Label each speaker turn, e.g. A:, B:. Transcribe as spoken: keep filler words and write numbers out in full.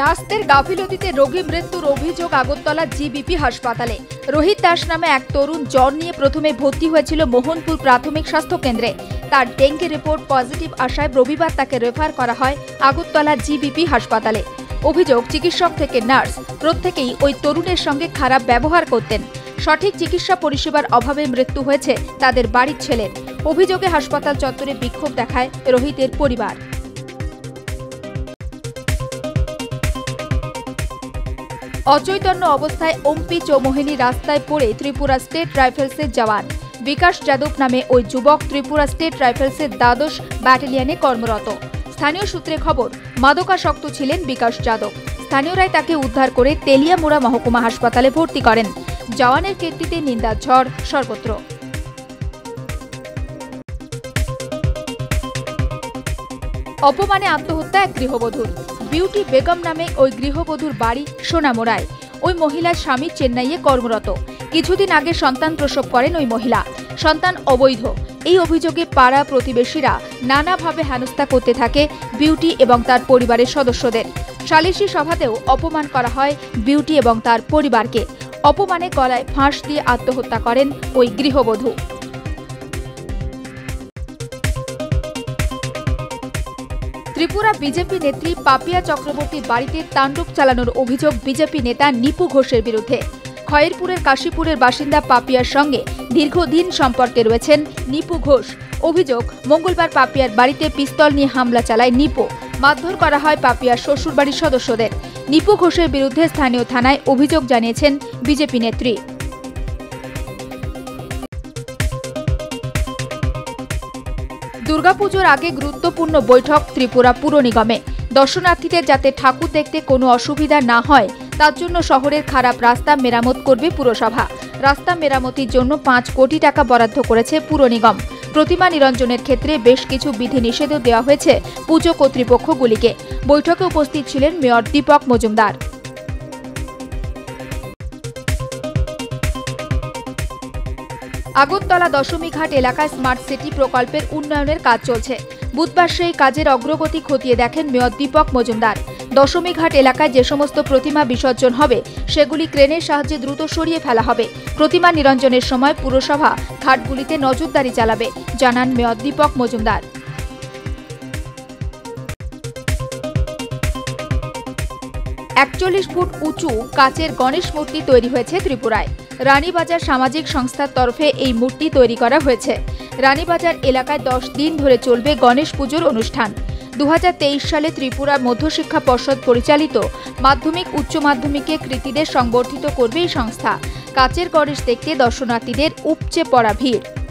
A: নার্সদের গাফিলতিতে রোগী মৃত্যুর অভিযোগ আগরতলা জিবিপি হাসপাতালে। রোহিত দাস নামে এক তরুণ জ্বর নিয়ে প্রথমে ভর্তি হয়েছিল মোহনপুর প্রাথমিক স্বাস্থ্য কেন্দ্রে। তার ডেঙ্গি রিপোর্ট পজিটিভ আসায় রবিবার তাকে রেফার করা হয় আগরতলা জিবিপি হাসপাতালে। অভিযোগ, চিকিৎসক থেকে নার্স প্রত্যেকেই ওই তরুণের সঙ্গে খারাপ ব্যবহার করতেন। সঠিক চিকিৎসা পরিষেবার অভাবে মৃত্যু হয়েছে তাদের বাড়ির ছেলের। অভিযোগে হাসপাতাল চত্বরে বিক্ষোভ দেখায় রোহিতের পরিবার। অচৈতন্য অবস্থায় অম্পি চৌমোহিনী রাস্তায় পড়ে ত্রিপুরা স্টেট রাইফেলসের জওয়ান বিকাশ যাদব নামে ওই যুবক ত্রিপুরা স্টেট রাইফেলসের দ্বাদশ ব্যাটালিয়নে কর্মরত। স্থানীয় সূত্রে খবর, মাদকাসক্ত ছিলেন বিকাশ যাদব। স্থানীয়রাই তাকে উদ্ধার করে তেলিয়ামুড়া মহকুমা হাসপাতালে ভর্তি করেন। জওয়ানের কীর্তিতে নিন্দার ঝড় সর্বত্র। অপমানে আত্মহত্যা এক গৃহবধূর। বিউটি বেগম নামে ওই গৃহবধূর বাড়ি সোনামুড়ায়। ওই মহিলার স্বামী চেন্নাইয়ে কর্মরত। কিছুদিন আগে সন্তান প্রসব করেন ওই মহিলা। সন্তান অবৈধ। এই অভিযোগে পাড়া প্রতিবেশীরা নানাভাবে হেনস্থা করতে থাকে বিউটি এবং তার পরিবারের সদস্যদের। সালিশি সভাতেও অপমান করা হয় বিউটি এবং তার পরিবারকে। অপমানে গলায় ফাঁস দিয়ে আত্মহত্যা করেন ওই গৃহবধূ। ত্রিপুরা বিজেপি নেত্রী পাপিয়া চক্রবর্তীর বাড়িতে তাণ্ডব চালানোর অভিযোগ বিজেপি নেতা নিপু ঘোষের বিরুদ্ধে। খয়েরপুরের কাশীপুরের বাসিন্দা পাপিয়ার সঙ্গে দীর্ঘদিন সম্পর্কে রয়েছেন নিপু ঘোষ। অভিযোগ, মঙ্গলবার পাপিয়ার বাড়িতে পিস্তল নিয়ে হামলা চালায় নিপু। মারধর করা হয় পাপিয়ার শ্বশুরবাড়ির সদস্যদের। নিপু ঘোষের বিরুদ্ধে স্থানীয় থানায় অভিযোগ জানিয়েছেন বিজেপি নেত্রী। দুর্গাপুজোর আগে গুরুত্বপূর্ণ বৈঠক ত্রিপুরা পুর নিগমে। দর্শনার্থীদের যাতে ঠাকুর দেখতে কোনো অসুবিধা না হয় তার জন্য শহরের খারাপ রাস্তা মেরামত করবে পুরসভা। রাস্তা মেরামতির জন্য পাঁচ কোটি টাকা বরাদ্দ করেছে পুর নিগম। প্রতিমা নিরঞ্জনের ক্ষেত্রে বেশ কিছু বিধিনিষেধও দেওয়া হয়েছে পুজো কর্তৃপক্ষগুলিকে। বৈঠকে উপস্থিত ছিলেন মেয়র দীপক মজুমদার। আগরতলা দশমীঘাট এলাকায় স্মার্ট সিটি প্রকল্পের উন্নয়নের কাজ চলছে। বুধবার সেই কাজের অগ্রগতি খতিয়ে দেখেন মেয়র দীপক মজুমদার। দশমীঘাট এলাকায় যে সমস্ত প্রতিমা বিসর্জন হবে সেগুলি ক্রেনের সাহায্যে দ্রুত সরিয়ে ফেলা হবে। প্রতিমা নিরঞ্জনের সময় পুরসভা ঘাটগুলিতে নজরদারি চালাবে, জানান মেয়র দীপক মজুমদার। একচল্লিশ ফুট উঁচু কাচের গণেশ মূর্তি তৈরি হয়েছে ত্রিপুরায়। রানীবাজার সামাজিক সংস্থার তরফে এই মূর্তি তৈরি করা হয়েছে। রানীবাজার এলাকায় দশ দিন ধরে চলবে গণেশ পুজোর অনুষ্ঠান। দু হাজার তেইশ সালে ত্রিপুরা মধ্যশিক্ষা পর্ষদ পরিচালিত মাধ্যমিক উচ্চ মাধ্যমিকে কৃতীদের সংবর্ধিত করবে এই সংস্থা। কাচের গণেশ দেখতে দর্শনার্থীদের উপচে পড়া ভিড়।